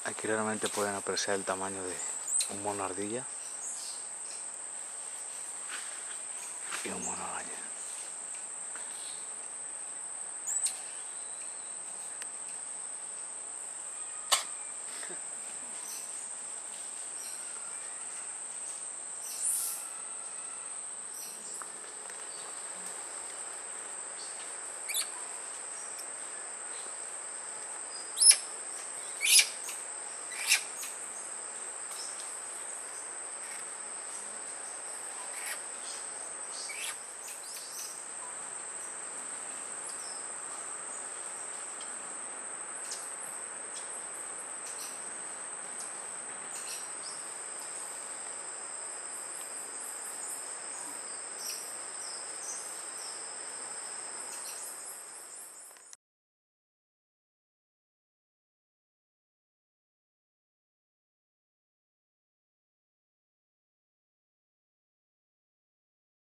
Aquí realmente pueden apreciar el tamaño de un mono ardilla y un mono araña.